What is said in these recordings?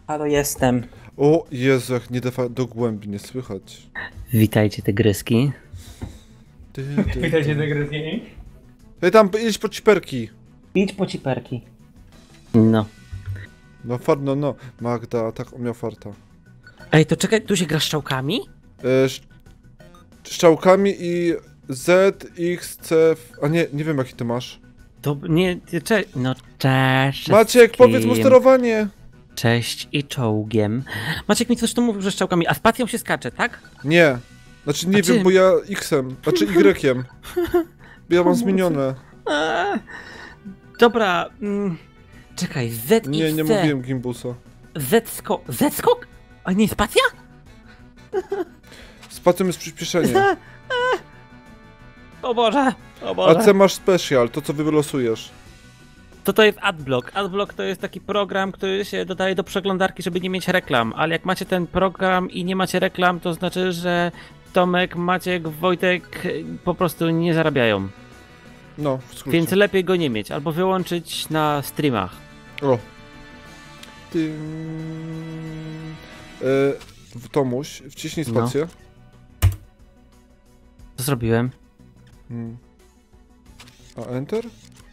Halo, jestem. O Jezu, jak nie defa do głębi, nie słychać. Witajcie, tygryski. Witajcie, tygryski. Ej, tam, idź po ciperki. Idź po ciperki. No. No, no. Magda, tak umiał farta. Ej, to czekaj, tu się gra strzałkami? Strzałkami i Z, X, C... A nie wiem jaki ty masz. To nie, no cześć. Maciek, powiedz mu sterowanie. Cześć i czołgiem. Maciek mi coś tu mówił, że strzałkami, a spacją się skacze, tak? Nie. Znaczy nie wiem, bo ja X-em, znaczy Y-iem. Ja mam zmienione. Dobra, czekaj, Z, Nie mówiłem gimbusa. Z-skok? A nie spacja? Spacją jest przyspieszenie. O Boże, o A Boże. C masz special, to co wylosujesz. To jest Adblock. Adblock to jest taki program, który się dodaje do przeglądarki, żeby nie mieć reklam. Ale jak macie ten program i nie macie reklam, to znaczy, że Tomek, Maciek, Wojtek po prostu nie zarabiają. No, w skrócie. Więc lepiej go nie mieć, albo wyłączyć na streamach. O. Tomuś, wciśnij spację. Co zrobiłem? A Enter?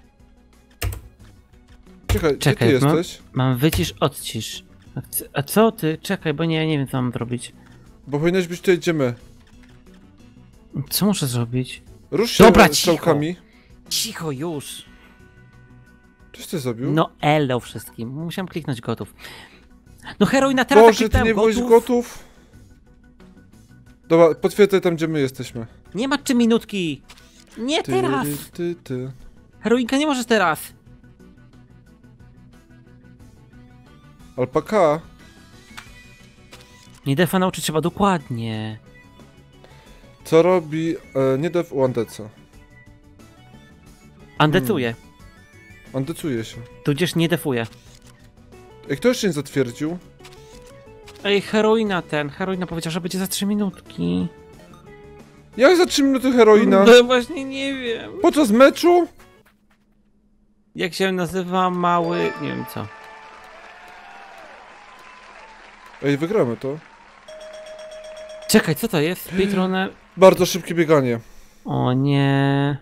Czekaj, Czekaj, gdzie ty jesteś? Mam wycisz, odcisz. A co ty? Czekaj, bo nie wiem co mam zrobić. Bo powinieneś być tutaj, gdzie my. Co muszę zrobić? Rusz się Dobra, strzałkami. Cicho już! Coś ty zrobił? No elo wszystkim. Musiałem kliknąć gotów. No heroina teraz Boże, ty nie byłeś gotów? Dobra, potwierdzaj tam, gdzie my jesteśmy. Nie ma 3 minutki! Nie teraz! Heroinka, nie możesz teraz! Alpaka? Nie defa nauczyć trzeba dokładnie. Co robi nie def u Andeca? Andecuje. Andecuje się. Tudzież nie defuje. Ej, kto jeszcze nie zatwierdził? Ej, heroina powiedziała, że będzie za 3 minutki. Jak za 3 minuty heroina? No właśnie nie wiem. Podczas meczu? Jak się nazywa mały... nie wiem co. Ej, wygramy to. Czekaj, co to jest? Speedrunner... Bardzo szybkie bieganie. O nie...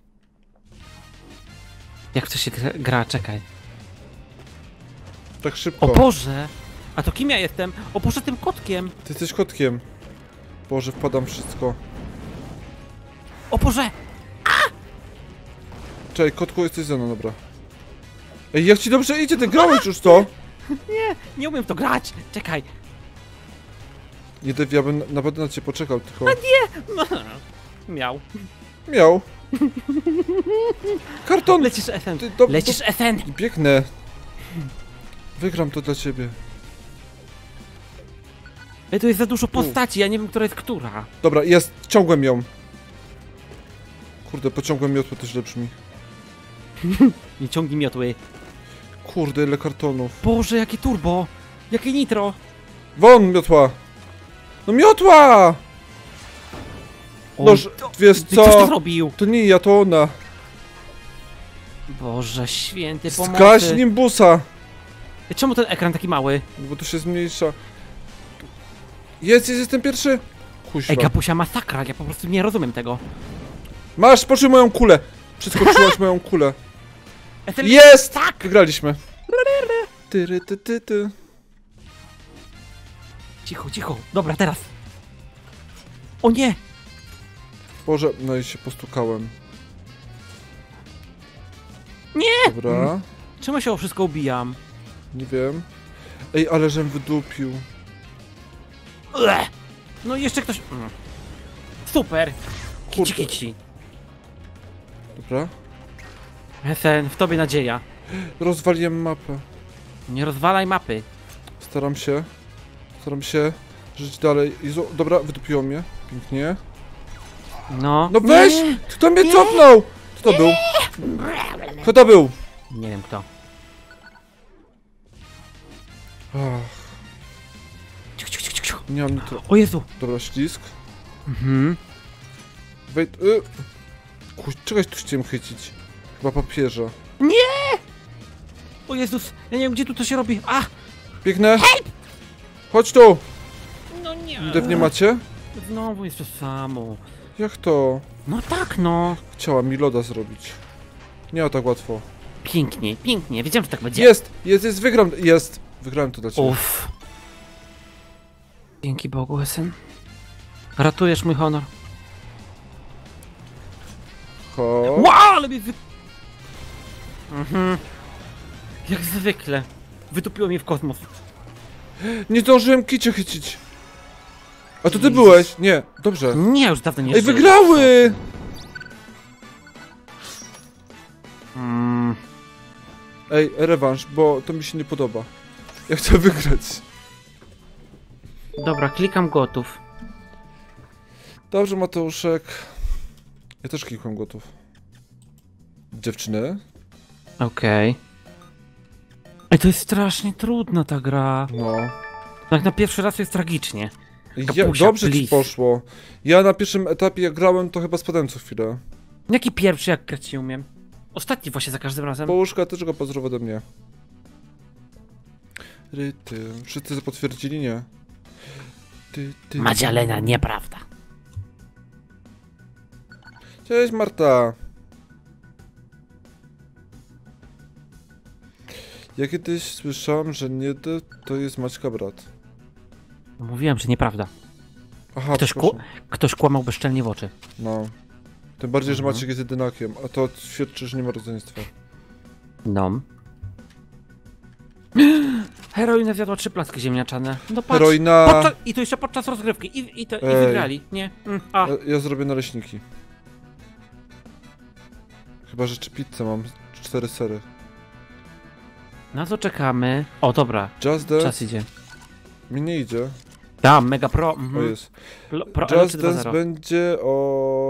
Jak to się gra? Czekaj. Tak szybko. O Boże! A to kim ja jestem? O Boże, tym kotkiem! Ty jesteś kotkiem. Boże, wpadam wszystko. O Boże! Czekaj, kotku, jesteś ze mną, dobra. Ej, jak ci dobrze idzie, ty grałeś już to? Nie umiem w to grać! Czekaj! Nie, Dev, ja bym naprawdę na ciebie poczekał, tylko... Miał. Miał. Karton! Lecisz SN! Ty, Lecisz SN! Biegnę. Wygram to dla ciebie. Ej, tu jest za dużo postaci, ja nie wiem, która jest która. Dobra, jest, ciągłem ją. Kurde, pociągłem miotło, to źle brzmi. Nie ciągnij miotły. Kurde, ile kartonów. Boże, jakie turbo! Jakie nitro! Won, miotła! No miotła! Noż, wiesz Ktoś to co? zrobił! To nie ja, to ona. Boże, święty pomocy! Zgaś nimbusa! Czemu ten ekran taki mały? Bo to się zmniejsza. Jestem pierwszy! Kuźwa. Ej, Gapusia, masakra, ja po prostu nie rozumiem tego. Masz, poczuj moją kulę! Przeskoczyłaś moją kulę. SN... Jest! Tak! Wygraliśmy. Ty. Cicho, cicho. Dobra, teraz. O nie! Boże, no i się postukałem. Nie! Dobra, Czemu się o wszystko ubijam? nie wiem. Ej, ale żem wydupił. No i jeszcze ktoś... Super! Kurde. Kici. Dobra. SN, w tobie nadzieja. Rozwaliłem mapę. Nie rozwalaj mapy. Staram się żyć dalej. Jezu, dobra, wydupiło mnie. Pięknie. No. No weź! Nie. Kto mnie cofnął? Kto to był? Kto to był? Nie wiem kto. Ach, Ciu. nie mam nitro. O Jezu! Dobra, ślisk. Mhm. Wejdź. Czegoś tu chciałem chycić. Chyba papieża. O Jezus! Ja nie wiem gdzie tu to się robi. A! Biegnę! Chodź tu! No nie. Dev nie macie? Znowu jest to samo. Jak to? No tak no. Chciała mi loda zrobić. Nie ma tak łatwo. Pięknie, pięknie. Wiedziałem, że tak będzie. Jest, wygram, jest! Wygrałem to dla ciebie. Uff. Dzięki Bogu, Esen. Ratujesz mój honor. Ho. Wow, ale mnie Jak zwykle. Wytupiło mnie w kosmos. Nie zdążyłem kicie chycić. A to ty byłeś? Nie, dobrze. Nie, już dawno nie Ej, żyję. wygrały! Ej, rewanż, bo to mi się nie podoba. Ja chcę wygrać. Dobra, klikam gotów. Dobrze, Mateuszek. Ja też klikłem gotów. Dziewczyny? Okej. Ej, to jest strasznie trudna ta gra. No. Jak na pierwszy raz jest tragicznie. Ja, Kapusia, dobrze ci please. poszło. Ja na pierwszym etapie jak grałem, to chyba spadłem co chwilę. Jaki pierwszy, jak grać nie umiem? Ostatni właśnie za każdym razem. Połuszka też go pozdrow ode mnie. Ryty. Wszyscy potwierdzili, nie? Madzialena, nieprawda. Cześć, Marta. Ja kiedyś słyszałam, że Niedy to jest Maćka brat. No, mówiłem, że nieprawda. Aha, Ktoś, ktoś kłamał bezczelnie w oczy. No. Tym bardziej, że Mhm. Maciek jest jedynakiem, a to świadczy, że nie ma rodzeństwa. No. Heroina zjadła 3 placki ziemniaczane. No patrz. Heroina... I to jeszcze podczas rozgrywki. I Ej. wygrali. Nie. Ja zrobię naleśniki. Chyba, że czy pizzę mam 4 sery. Na co czekamy? O, dobra. Just Dance Czas idzie. mi nie idzie. Tam, mega pro. O jest. Pro Just LC2.0. Dance będzie o...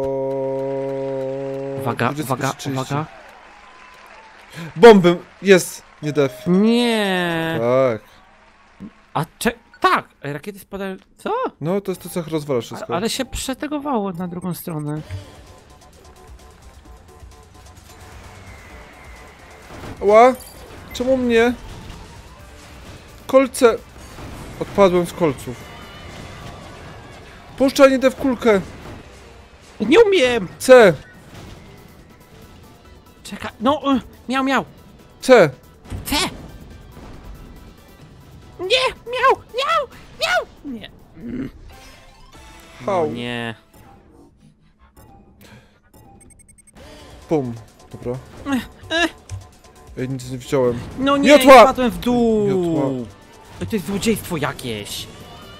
Uwaga, 20:30. uwaga, uwaga. Bomby! Jest! Nie def. Nie. Tak. Tak! Rakiety spadają. Co? No to jest to, co rozwala wszystko. Ale się przetegowało na drugą stronę. Ła! Czemu mnie? Kolce! Odpadłem z kolców. Puszczaj, nie def kulkę! Nie umiem! C! Czekaj. No, miał. C! C! Nie! Miał! Nie. Hał. No nie. Pum. Dobra. Ej, nic nie widziałem. No nie, Miotła! spadłem w dół. Miotła. To jest złodziejstwo jakieś.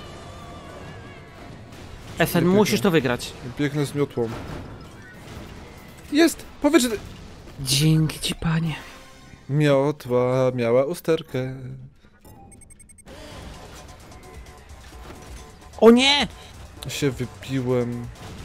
Esen, Nie musisz biegnę. to wygrać. Biegnę z miotłą. Jest! Powiedz, że... Dzięki ci, panie. Miotła miała usterkę. O nie! Się wypiłem.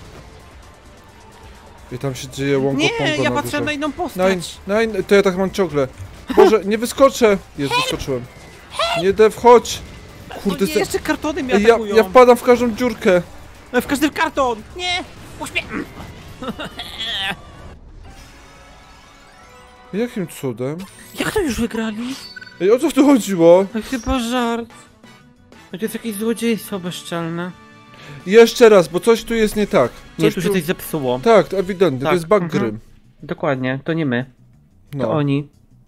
I tam się dzieje łąko Nie, ja na patrzę górze. na inną Nein, postać. nein, to ja tak mam ciągle. Boże, nie wyskoczę! Jest, wyskoczyłem. Nie def, chodź! Kurde, nie, jeszcze kartony mnie Ej, atakują. ja wpadam w każdą dziurkę. W każdy karton! Nie! Uśmiech! Jakim cudem? Jak to już wygrali? Ej, o co w tu chodziło? To chyba żart. To jest jakieś złodziejstwo bezczelne. Jeszcze raz, bo coś tu jest nie tak. Nie, Coś tu się coś zepsuło. Tak, to ewidentnie, to Tak, jest bug mhm. gry. Dokładnie, to nie my. To No. oni.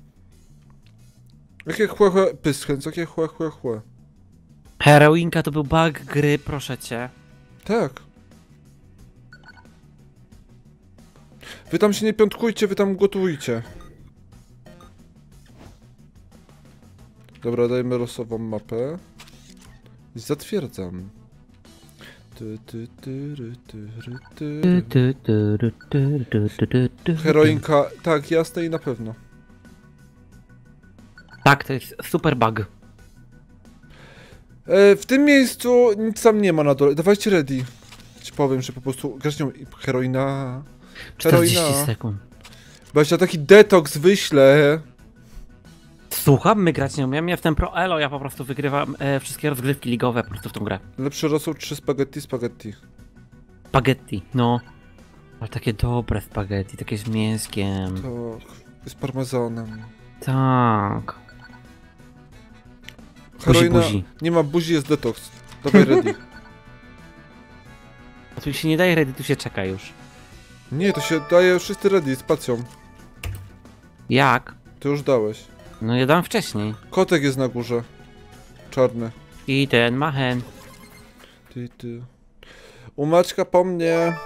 Jakie chłe, pyschęc, jakie chłe. Heroinka to był bug gry, proszę cię. Tak. Wy tam się nie piątkujcie, wy tam gotujcie. Dobra, dajmy losową mapę. I zatwierdzam. Heroinka, tak, jasne i na pewno. Tak, to jest super bug. W tym miejscu nic tam nie ma na dole. Dawajcie ready. Ci powiem, że po prostu grasz nią heroina. 40 Heroina. sekund. Właśnie taki detoks wyślę. Słucham, my grać nie umiem. Ja w ten Pro Elo, ja po prostu wygrywam wszystkie rozgrywki ligowe po prostu w tą grę. Lepsze rosół 3 spaghetti. Spaghetti, no. Ale takie dobre spaghetti, takie z mięskiem. Tak, z parmezanem. Tak. Heroina buzi. nie ma buzi, jest detoks. Dawaj ready. A tu się nie daje ready, tu się czeka już. Nie, to się daje wszyscy ready, spacją. Jak? Ty już dałeś. No ja dam wcześniej. Kotek jest na górze. Czarny. I ten machen. Ty. Umaczka po mnie.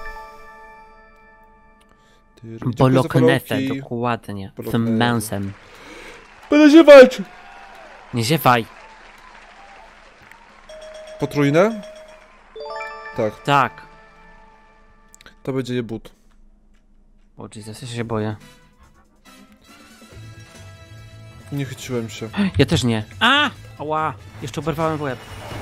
Boloknete, dokładnie. Z Boloknete. męsem. Będę się walczył! Nie ziewaj. Potrójne? Tak, Tak. to będzie jebut. O Jesus, ja się boję. Nie chyciłem się. Ja też nie. A! Ała! Jeszcze oberwałem w łeb.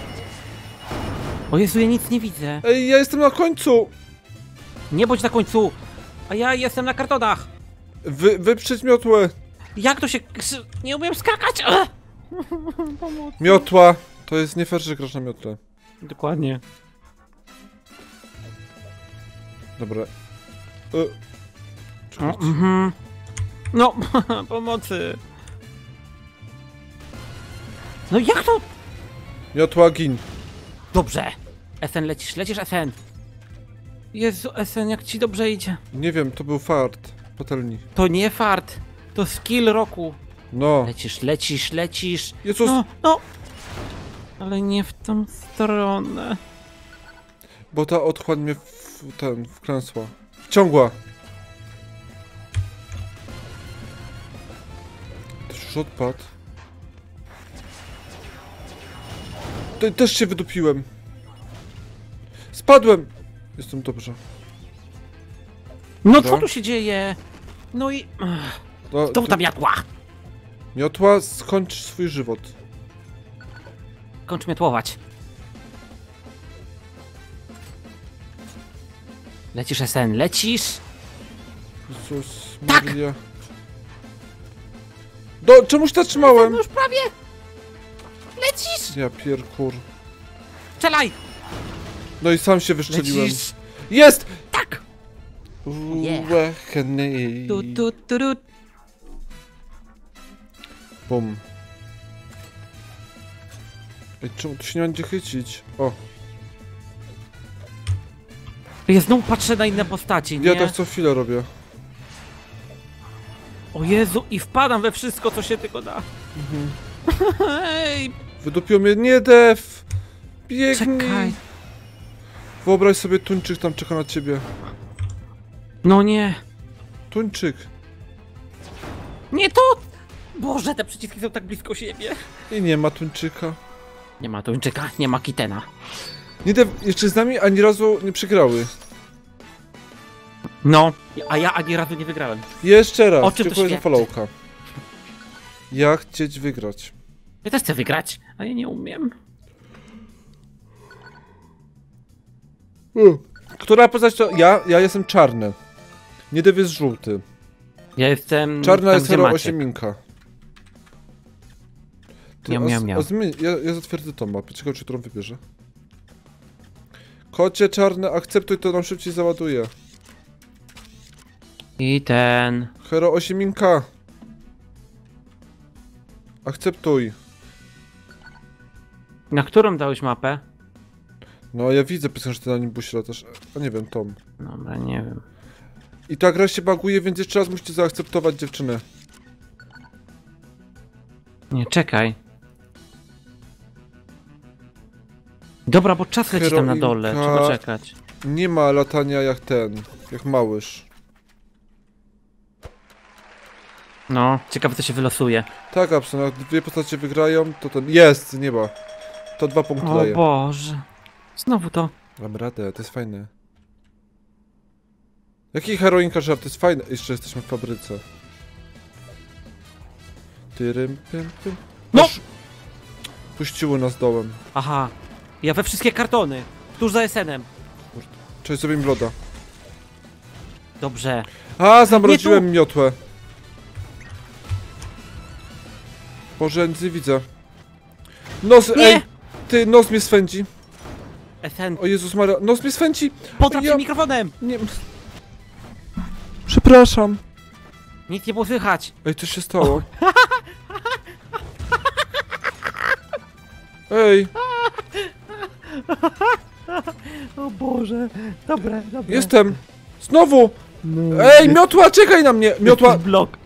O Jezu, ja nic nie widzę. Ej, ja jestem na końcu! Nie bądź na końcu! A ja jestem na kartonach! Wyprzeć miotłę! Jak to się... Nie umiem skakać! Ech! Miotła! To jest nie fair, że grasz na miotle. Dokładnie. Dobra. O, mhm. No, pomocy. No jak to? Miotła, gin. Dobrze. SN lecisz SN. Jezu, SN, jak ci dobrze idzie. Nie wiem, to był fart. Patelni. To nie fart. To skill roku. No. Lecisz. Jezus! No. Ale nie w tą stronę. Bo ta otchłań mnie wklęsła. Wciągła. Też już odpadł. Też się wydupiłem. Spadłem! Jestem dobrze. No Dobra. co tu się dzieje? No i... No, Kto tam jadła? Miotła, skończ swój żywot. Kończ miotłować. Lecisz SN, lecisz? Jezus Tak! Maria. Czemuś zatrzymałem? No już prawie! Lecisz! Ja pierkur. Strzelaj! No i sam się wyszczeliłem. Lecisz! Jest! Tak! Yeah. Łechny. Tu. Bum. Ej, czemu tu się nie będzie chycić? O, Ja znowu patrzę na inne postaci, nie? ja tak co chwilę robię. O Jezu, i wpadam we wszystko, co się tylko da. Ej, Wydupiło mnie, nie def! Biegnij! czekaj. Wyobraź sobie, tuńczyk tam czeka na ciebie. No nie. Tuńczyk. Nie to! Boże, te przyciski są tak blisko siebie. I nie ma tuńczyka. Nie ma Tuńczyka, nie ma Kitena. Nie def, jeszcze z nami ani razu nie przegrały. No, a ja ani razu nie wygrałem. Jeszcze raz, O czym to dziękuję za świadczy? followka. Ja chcieć wygrać. Ja też chcę wygrać, a ja nie umiem. Która postać to... Ja jestem czarny. Nie def jest żółty. Ja jestem... Czarna tam, jest gdzie hero Maciek. osieminka. Miał. Ja zatwierdzę tą mapę, ciekawe czy którą wybierze. Kocie czarne, akceptuj, to nam szybciej załaduje. I ten... Hero osieminka. Akceptuj. Na którą dałeś mapę? No ja widzę, pisałem, że ty na nim busi latasz. A nie wiem, Tom. Dobra, nie wiem. I ta gra się baguje, więc jeszcze raz musicie zaakceptować dziewczynę. Nie, czekaj. Dobra, bo czas leci tam na dole, Heroinka. trzeba czekać. Nie ma latania jak ten, jak małyż. No, ciekawe co się wylosuje. Tak, Abson, jak dwie postacie wygrają, to ten... Jest, nie ma. To 2 punkty O daje. Boże. Znowu to. Mam radę, to jest fajne. Jaki heroinka żart, to jest fajne. Jeszcze jesteśmy w fabryce. Tyrym, pym. No! Aż puściło nas dołem. Aha. Ja we wszystkie kartony. Tuż za SN-em. Cześć, sobie im loda. Dobrze. A, zamroziłem miotłę. Boże, nic nie widzę. Nos, Nie! ej! Ty, nos mnie swędzi. SN. O Jezus Maria, nos mnie swędzi! Potraf się Ja- mikrofonem! Nie... Przepraszam. Nic nie było słychać. Ej, co się stało? Ej, O Boże, dobre. jestem! Znowu! No, Ej, miotła, czekaj na mnie! Miotła! blok.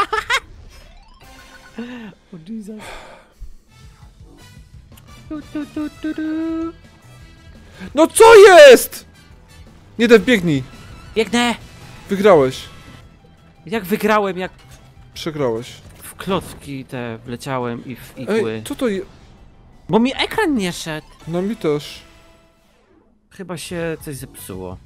O Jesus. Tu. No co jest?! Nie Dev, biegnij! Biegnę! Wygrałeś. Jak wygrałem, jak Przegrałeś. w klocki te wleciałem i w igły. Ej, co to jest? Bo mi ekran nie szedł. No mi też. Chyba się coś zepsuło.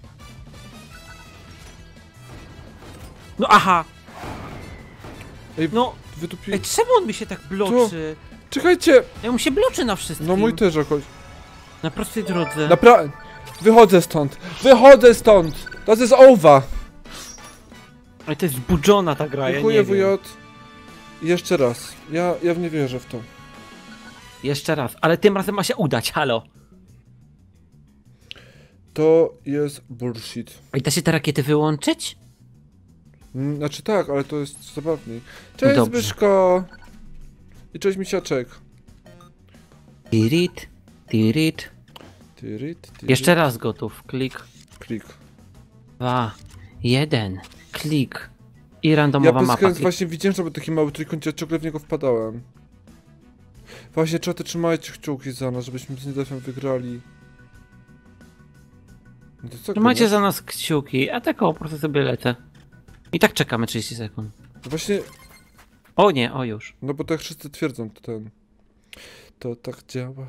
No aha! Ej, No, wytupi... ej, czemu on mi się tak bloczy? Czekajcie! Ja mu się bloczy na wszystkim. No mój też jakoś. Na prostej drodze. Wychodzę stąd! Wychodzę stąd! To jest over! Ale to jest zbudzona ta gra, Dziękuję, ja nie wiem. WJ. I jeszcze raz. Ja w nie wierzę w to. Jeszcze raz, ale tym razem ma się udać, halo. To jest bullshit. I da się te rakiety wyłączyć? Znaczy tak, ale to jest zabawniej. Cześć Dobrze. Zbyszko! I cześć Misiaczek. Tirit. Tyryt. Jeszcze raz gotów. Klik. Klik. 2, 1. Klik. I Ja randomowa bez mapa. sensu Klik. właśnie widziałem, że był taki mały trójkąt, ja ciągle w niego wpadałem. Właśnie, czaty, trzymajcie kciuki za nas, żebyśmy z Nidefem wygrali. No to co, Trzymajcie gonisz? za nas kciuki, a tak po prostu sobie lecę. I tak czekamy 30 sekund. No właśnie, O nie, o już. no bo tak wszyscy twierdzą, to tak działa.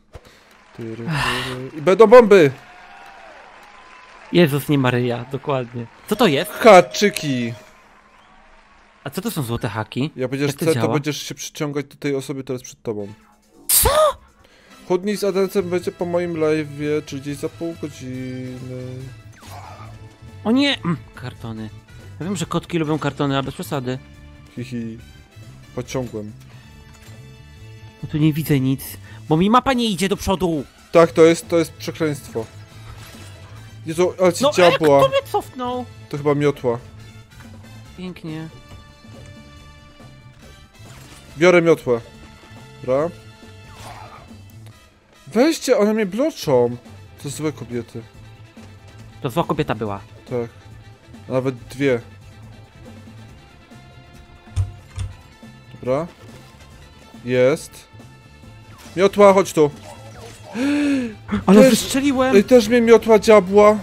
I będą bomby! Jezus, nie Maryja, dokładnie. Co to jest? Haczyki! A co to są złote haki? Jak będziesz Jak to C, to działa? będziesz się przyciągać do tej osoby, która jest przed tobą. Co? Chudnij z Adencem będzie po moim live'ie, czyli gdzieś za pół godziny. O nie! Kartony. Ja wiem, że kotki lubią kartony, ale bez przesady. Hihi. Pociągłem. No tu nie widzę nic, bo mi mapa nie idzie do przodu. Tak, to jest przekleństwo. Jezu, ale ci No diabła. kto mnie cofnął? To chyba miotła. Pięknie. Biorę miotłę. Dobra. Weźcie, one mnie bloczą. To złe kobiety. To zła kobieta była. Tak. Nawet dwie. Dobra. Jest. Miotła, chodź tu. Ale Też- wystrzeliłem! Ej, też mnie miotła diabła.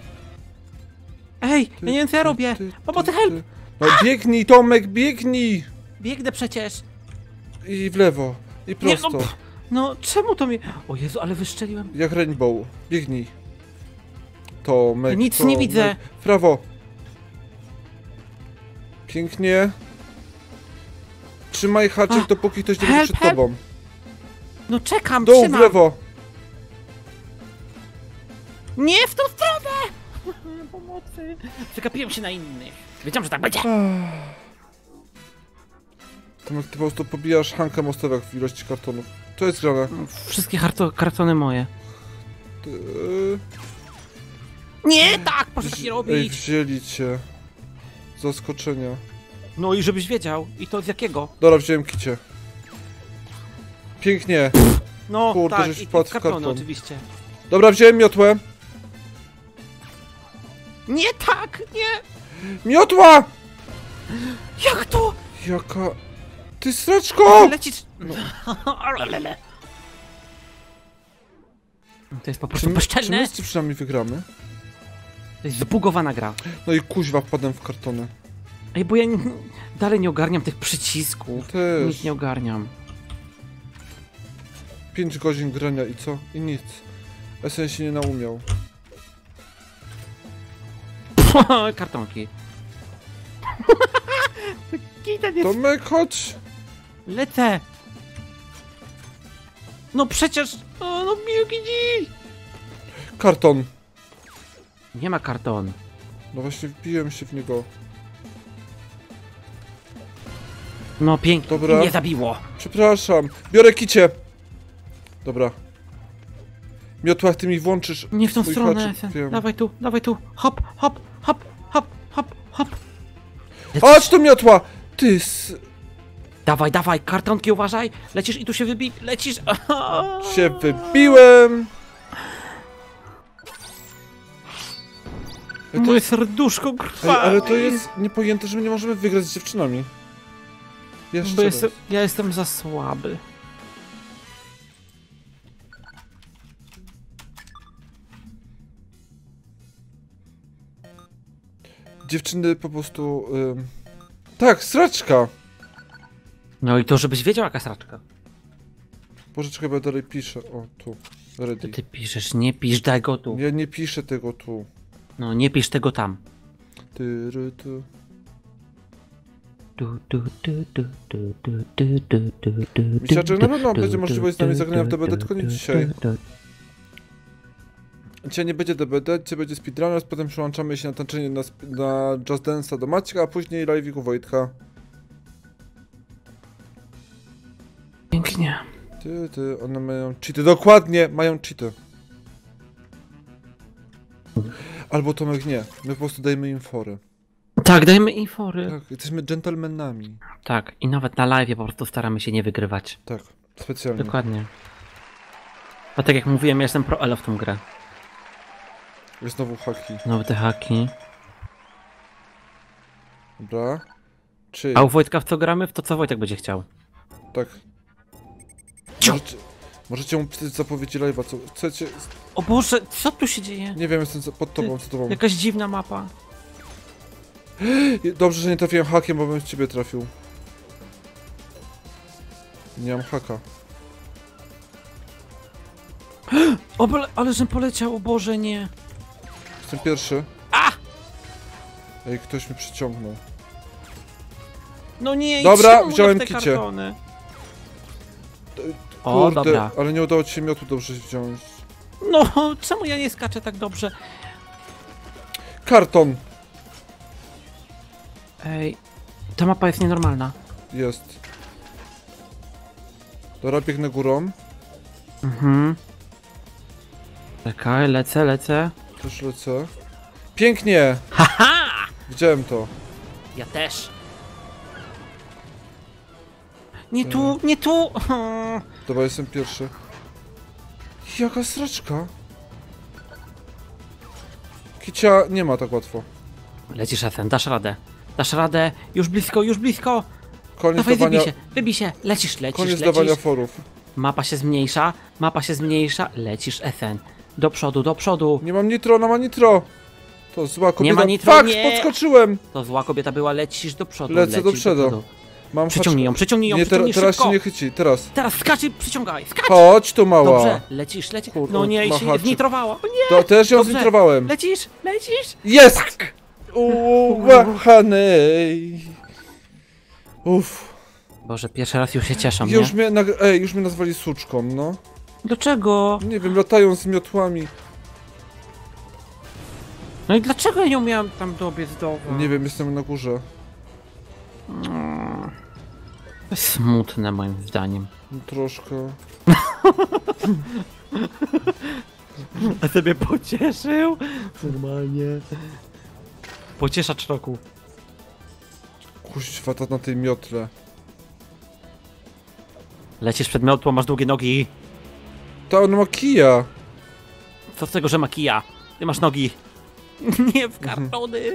Ej, ja nie wiem co ja robię! Pomocy, help! No biegnij, Tomek, biegnij! Biegnę przecież! I w lewo. I Nie, prosto. no czemu to mnie... O Jezu, ale wystrzeliłem. Jak Rainbow. Biegnij. Tomek, Nic nie Tomek. widzę. W prawo. Pięknie. Trzymaj haczyk, dopóki ktoś nie będzie help, przed help. tobą. No czekam, Dół, w trzymam! lewo. Nie w tą stronę! Pomocy! Przegapiłem się na innych. Wiedziałem, że tak będzie. Tomek, ty po prostu pobijasz Hankę mostowek w ilości kartonów. To jest grane. Wszystkie kartony moje. Ty... Nie, tak! Proszę tak nie Ej, robić! wzięli cię. Z zaskoczenia. No i żebyś wiedział. I to z jakiego? Dobra, wziąłem kicie. Pięknie. No Kurde, tak, żeś i wpadł w kartony karton. oczywiście. Dobra, wziąłem miotłę. Nie tak, nie! Miotła! Jak to? Jaka... Ty sraczko! Lecisz... No. To jest po Czy prostu my bezczelne. z przynajmniej wygramy? To jest zbugowana gra. No i kuźwa, wpadłem w kartony. Ej, bo ja dalej nie ogarniam tych przycisków. Też. Nic nie ogarniam. 5 godzin grania i co? I nic. SN się nie naumiał. Kartonki. Kita nie... Tomek, chodź! Lecę! No przecież... O, no miłki dziś! Karton. Nie ma karton. No właśnie wbiłem się w niego. No pięknie, Dobra. mnie zabiło. Przepraszam. Biorę kicie. Dobra. Miotła, ty mi włączysz Nie w tą swój stronę. haczyk, wiem. Dawaj tu. Hop, hop, hop, hop, hop, hop. Chodź tu, miotła! Ty s... Dawaj, dawaj, kartonki uważaj! Lecisz i tu się wybij, lecisz! Się wybiłem! Moje serduszko krwawi! Ale to jest niepojęte, że my nie możemy wygrać z dziewczynami. Jeszcze Bo raz. ja jestem za słaby. Dziewczyny po prostu... Tak, sraczka! No i to, żebyś wiedział, jaka sraczka. Boże, czekaj, bo ja dalej piszę. O, tu. To Ready. ty piszesz, nie pisz, daj go tu. Ja nie piszę tego tu. No, nie pisz tego tam. Tu. Myślę, że na pewno będzie możliwość z nami zagrania w DBD, tylko nie dzisiaj. Dzisiaj nie będzie DBD, dzisiaj będzie speedrunners, potem przyłączamy się na tańczenie na Just Dance'a do Maćka, a później live'ik u Wojtka. Pięknie. One mają cheaty, dokładnie, mają cheaty. Albo Tomek nie, my po prostu dajemy im fory. Tak, dajmy infory. Tak, jesteśmy dżentelmenami. Tak, i nawet na live po prostu staramy się nie wygrywać. Tak, specjalnie. Dokładnie. A tak jak mówiłem, ja jestem pro elo w tą grę. Jest znowu haki. Znowu te haki. Dobra. Czy... A u Wojtka w co gramy? W to, co Wojtek będzie chciał. Tak. Możecie mu pisać zapowiedzi live'a, co chcecie. O Boże, co tu się dzieje? Nie wiem, jestem pod tobą, co tobą. Jakaś dziwna mapa. Dobrze, że nie trafiłem hakiem, bo bym w ciebie trafił. Nie mam haka. O, ale żem poleciał, o Boże, nie. Jestem pierwszy. A! Ej, ktoś mnie przyciągnął. No nie, Dobra, czemu wziąłem te kicie. kartony? O, Kurde, dobra. ale nie udało ci się miotu dobrze wziąć. No, czemu ja nie skaczę tak dobrze? Karton! Ej, ta mapa jest nienormalna. Jest. Dobra, biegnę górą. Mhm. Czekaj, lecę. Też lecę. Pięknie! Haha! Widziałem to. Ja też. Nie tu, nie tu! Dobra, jestem pierwszy. Jaka sraczka? Kicia nie ma tak łatwo. Lecisz, Ethan, dasz radę. Dasz radę, już blisko, już blisko! Koniec Dawaj, dawania... wybij się, lecisz, Koniec dawania forów. Mapa się zmniejsza, lecisz, Ethan. Do przodu. Nie mam nitro, ona ma nitro! To zła kobieta. Nie ma nitro, Fuck, nie! podskoczyłem! To zła kobieta była, lecisz do przodu. Lecę do lecisz przodu. Mam Przyciągnij ją, Nie, przyciągnij teraz szybko. się nie chyci, teraz. Teraz skacz i przyciągaj, skacz! Chodź tu, mała. Dobrze, lecisz. Kurde, No nie, i ma się haczyk. znitrowała. O nie! To też ją Dobrze. znitrowałem. Lecisz! Jest! Uwahanej. Uff. Boże, pierwszy raz już się cieszą, nie? Już mnie nazwali suczką, no. Dlaczego? Nie wiem, latają z miotłami. No i dlaczego ja nie umiałem tam dobiec do... Nie wiem, jestem na górze. To jest smutne moim zdaniem. No, troszkę. A sobie pocieszył? Normalnie. Pocieszacz roku. Kuźwa, ta na tej miotle. Lecisz przed miotłą, masz długie nogi. Ta ona ma kija. Co z tego, że ma kija? Ty masz nogi. Nie w kartony.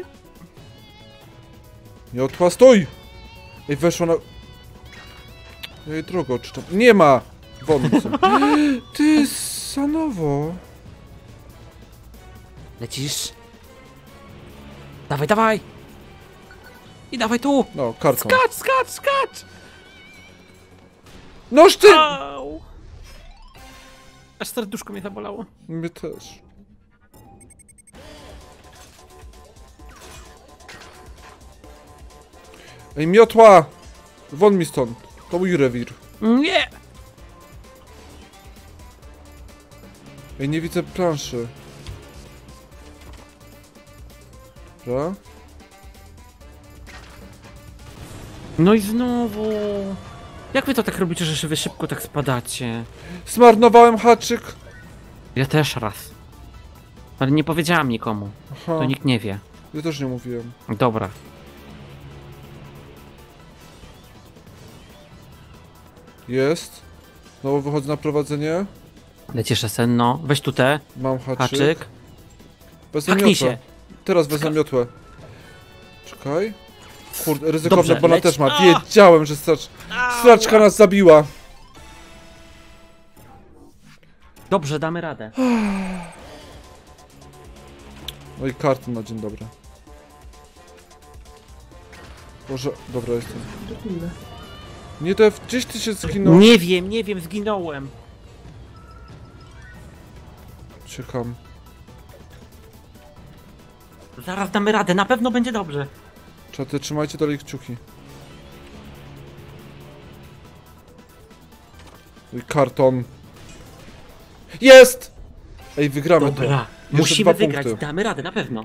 Miotła, stój! Ej, weszła na... Ej, drogo, czy tam... Nie ma! Wątcą. Ty, sanowo. Lecisz. Dawaj. I dawaj tu. No, karton. Skacz. Noż ty! Au. Aż serduszko mnie zabolało. Mnie też. Ej, miotła! Won mi stąd. To mój rewir. Nie. Ej, nie widzę planszy. Dobra. No i znowu. Jak wy to tak robicie, że wy szybko tak spadacie? Zmarnowałem haczyk. Ja też raz. Ale nie powiedziałam nikomu. Aha, To nikt nie wie. ja też nie mówiłem. Dobra. Jest. Znowu wychodzę na prowadzenie. Lecisz SN, no. Weź tu te. Mam haczyk. Haczyk. Wezmę Haknij miotłę. się. Teraz wezmę miotłę. Czekaj. Kurde, ryzykowne, Dobrze, bo ona leć. też ma. A! Wiedziałem, że straczka nas zabiła. Dobrze, damy radę. No i karty na dzień dobry. Boże, dobra jestem. Nie def, gdzieś ty się zginął. Nie wiem, zginąłem. Czekam. Zaraz damy radę, na pewno będzie dobrze. Czaty, trzymajcie dalej kciuki. No i karton. Jest! Ej, wygramy to. Dobra, Jeszcze musimy 2 wygrać, punkty. damy radę, na pewno.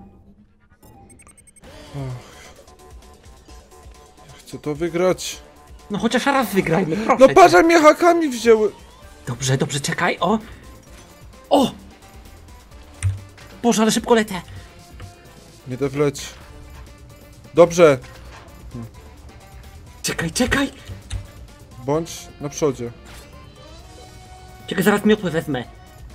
Chcę to wygrać. No chociaż raz wygrajmy, proszę No cię. patrz, jak mnie hakami wzięły. Dobrze, dobrze, czekaj, o! O! Boże, ale szybko lecę. Nie def leć. Dobrze. Czekaj. Bądź na przodzie. Czekaj, zaraz miotłę wezmę.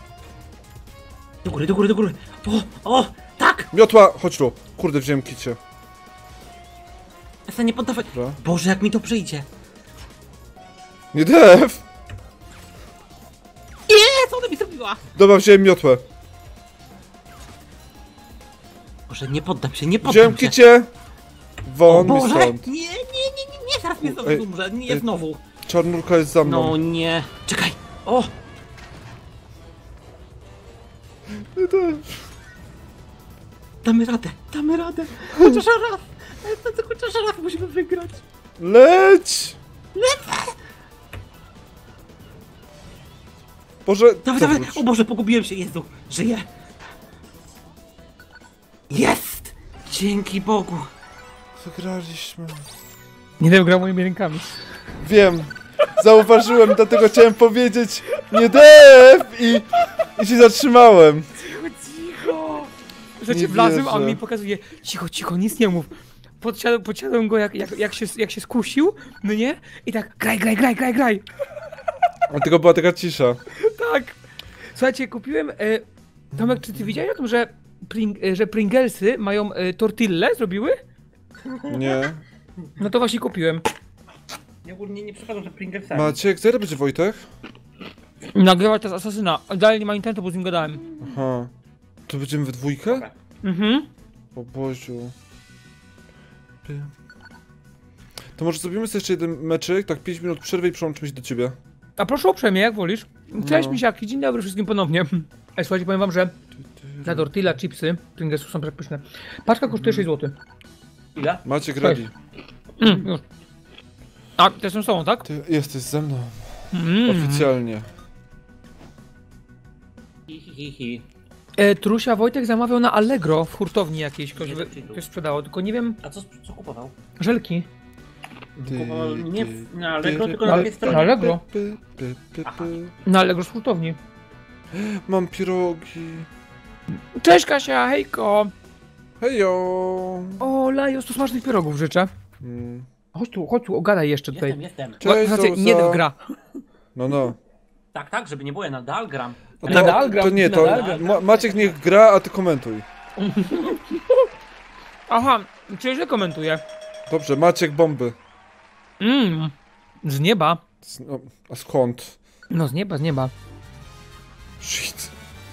Do góry. O, tak! Miotła, chodź tu. Kurde, wziąłem kicie. Esa, nie poddawaj. Dobra. Boże, jak mi to przyjdzie. Nie def! Nie, co ona mi zrobiła? Dobra, wziąłem miotłę. Boże, nie poddam się, nie Wziąłem poddam się. kicie. O Won mi Boże, stąd. nie, zaraz mnie Ej, umrze, nie ej. znowu. Czarnurka jest za mną. No nie, czekaj, o! Nie def. Damy radę, chociaż raz, chociaż raz musimy wygrać. Leć! Boże, Dawaj, zawróć. o Boże, pogubiłem się, Jezu, żyję. Jest! Dzięki Bogu. Wygraliśmy. Nie wiem, grał moimi rękami. Wiem. Zauważyłem, dlatego chciałem powiedzieć nie def i się zatrzymałem. Cicho! Że Nie cię wlazłem, a on wierzę. mi pokazuje cicho, nic nie mów. Podsiadłem go jak się skusił, no nie? I tak graj. A tylko była taka cisza. Tak. Słuchajcie, kupiłem... Tomek, czy ty widziałeś o tym, że Pringlesy mają tortille zrobiły? Nie. No to właśnie kupiłem. Ja ogólnie nie przepadam, że Pringlesami. Maciek, zaraz będzie Wojtek? Nagrywać to z Asasyna. Dalej nie ma internetu, bo z nim gadałem. Aha. To będziemy we dwójkę? Dobra. Mhm. O Boziu. To może zrobimy sobie jeszcze jeden meczyk, tak 5 minut przerwy i przełączymy się do ciebie. A proszę uprzejmie, jak wolisz. Cześć No. misiaki, dzień dobry wszystkim ponownie. Ej, słuchajcie, powiem wam, że za tortilla chipsy Pringlesów są przepyszne. Paczka kosztuje 6 zł. Ile? Maciek ready. Już. A, te są z tobą, tak? Ty jesteś ze mną. Mm. Oficjalnie. Hi. Trusia Wojtek zamawiał na Allegro w hurtowni jakiejś, ktoś sprzedało, tylko nie wiem, A co kupował? żelki. Kupował nie na Allegro, tylko Na- na tej na stronie. Allegro. Aha. Na Allegro z hurtowni. Mam pirogi. Cześć Kasia, hejko! Hejo. O, Lajos, tu smacznych pierogów życzę. Mm. Chodź tu, ogadaj jeszcze tutaj. Jestem. Cześć, Znaczy, Zouza. nie gra. No. Tak, żeby nie było, ja nadal gram. A Nadal gram, to nie, to nadal gram. Maciek niech gra, a ty komentuj. Aha, czy źle komentuję? Dobrze, Maciek bomby. Z nieba. No, a skąd? No z nieba. Shit.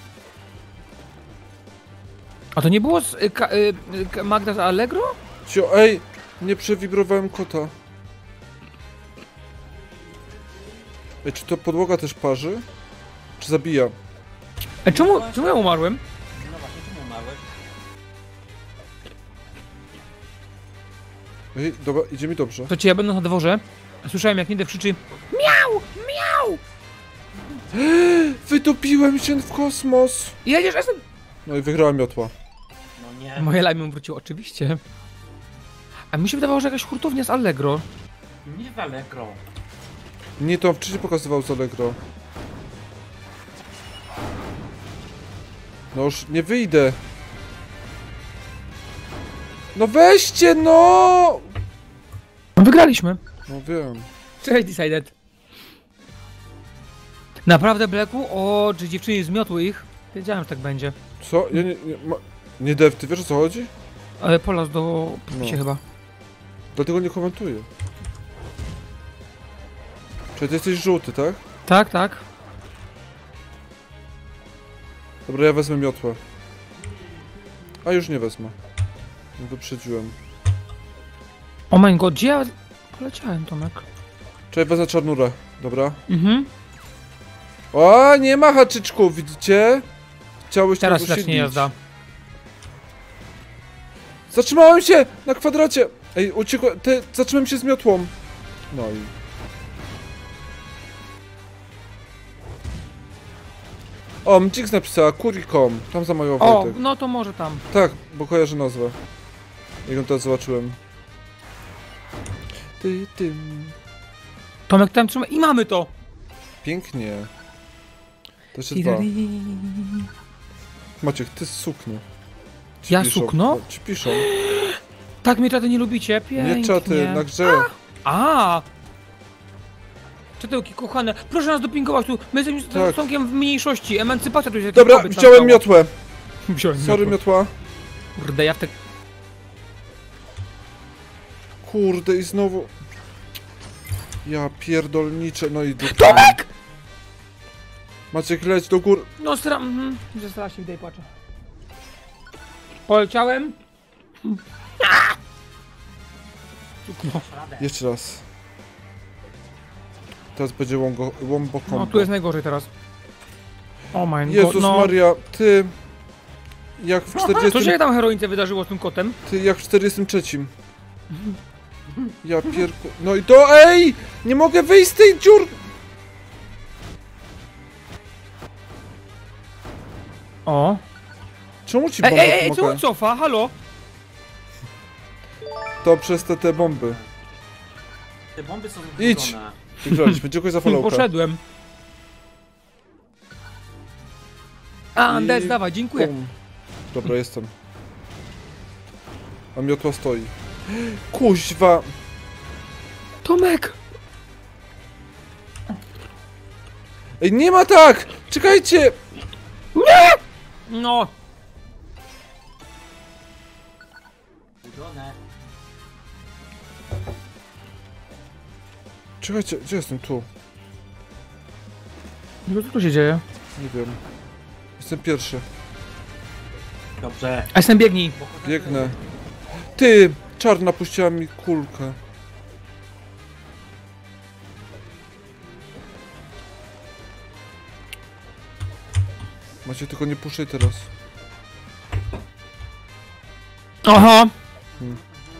A to nie było z Magda z Allegro? Cio, ej, nie przewibrowałem kota. Ej, czy to podłoga też parzy? Czy zabija? Czemu ja umarłem? No właśnie, czemu umarłeś? Ej, dobra, idzie mi dobrze. To ci ja będę na dworze. Słyszałem jak Nide krzyczy miau! Wytopiłem się w kosmos! Jedziesz, jestem... No i wygrałem miotła. No nie. Moje lajmy wróciło, oczywiście. A mi się wydawało, że jakaś hurtownia z Allegro. Nie z Allegro. Nie, to wcześniej pokazywał z Allegro. No już nie wyjdę. No weźcie, no! Wygraliśmy. No wiem. Cześć, Decided. Naprawdę, Bleku? O, czy dziewczyny zmiotły ich? Wiedziałem, że tak będzie. Co? Ja nie Dev, ty wiesz o co chodzi? Polas do picia No. chyba. Dlatego nie komentuję. Czyli ty jesteś żółty, tak? Tak, tak. Dobra, ja wezmę miotłę. A już nie wezmę. Wyprzedziłem. O my god, gdzie ja poleciałem, Tomek? Czekaj, wezmę czarnurę. Dobra. Mhm. O, nie ma haczyczków, widzicie? Chciałeś Teraz tego zacznie usilnić. jazda. Zatrzymałem się na kwadracie! Ej, uciekłem, zatrzymałem się z miotłą. No i... O, Mcix napisała, Kurikom. Tam zamawiał O, Wojtek. no to może tam. Tak, bo kojarzę nazwę. Jak ją teraz zobaczyłem. Tomek tam trzyma i mamy to! Pięknie. To jeszcze dwa. Maciek, ty sukno. Ci Ja piszą. sukno? No, ci piszą. Tak mnie czaty nie lubicie, pięknie. Nie czaty, na grze. A! Czatełki kochane, proszę nas dopingować tu, my jesteśmy Tak. z Tomkiem w mniejszości, emancypacja tu jest. Dobra, wziąłem miotłę. Wziąłem Sorry, miotła. Kurde, ja w te... Kurde, i znowu... Ja pierdolniczę, no i... Tomek! Maciek, leć do góry. No zesrała się, widać płacze. Poleciałem. No, Jeszcze raz. Teraz będzie łombo combo. no tu jest najgorzej teraz. O my god, Jezus no. Maria, ty... Jak w 40... Co się tam heroince wydarzyło z tym kotem? Ty, jak w 43. Ja pierku... No i to... Ej! Nie mogę wyjść z tej dziur... O. Czemu ci Ej, bomba ej, pomaga? co cofa? Halo? To przez te bomby. Te bomby są Idź! zbudzone. Wygraliśmy, dziękuję za followka. Poszedłem. A, Anders, dawaj, dziękuję. Bum. Dobra, jestem. A miotła stoi. Kuźwa! Tomek! Ej, nie ma tak! Czekajcie! No. Zbudzone. Czekajcie, gdzie jestem? Tu. No co tu się dzieje? Nie wiem. Jestem pierwszy. Dobrze. A jestem biegnij. Biegnę. Ty! Czarna puściła mi kulkę. Macie, tylko nie puszczaj teraz. Aha. Hmm.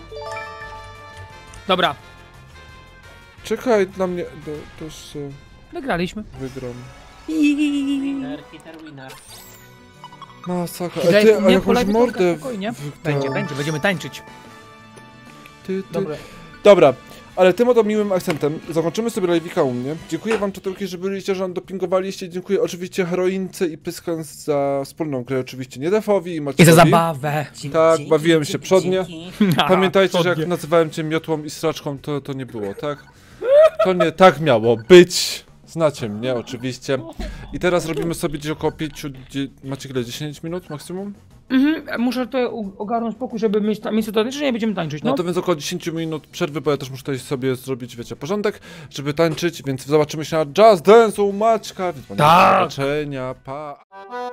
Dobra, Czekaj na mnie. Też wygraliśmy. wygram. Winner, hitter, winner. Masakra. Daj, Ty, a nie, jakąś polej mordę... Tomka, spokojnie. Będzie, Będziemy tańczyć. Dobra. Dobra, ale tym oto miłym akcentem zakończymy sobie live'ika u mnie. Dziękuję wam, czatołki, że byliście, że nam dopingowaliście. Dziękuję oczywiście Heroince i Pyskans za wspólną grę, oczywiście nie Defowi i Maciejowi. I za zabawę. Tak, bawiłem się przodnie. Pamiętajcie, że Przodnie. jak nazywałem cię miotłą i straczką, to nie było, tak? To nie tak miało być. Znacie mnie, oczywiście. I teraz robimy sobie gdzieś około 5... Macie ile? 10 minut maksimum? Muszę to ogarnąć spokój, żeby mieć miejsce do tańczenia i będziemy tańczyć, No no. to więc około 10 minut przerwy, bo ja też muszę tutaj sobie zrobić, wiecie, porządek, żeby tańczyć, więc zobaczymy się na Just Dance u Maćka, więc mam do Tak. zobaczenia, pa!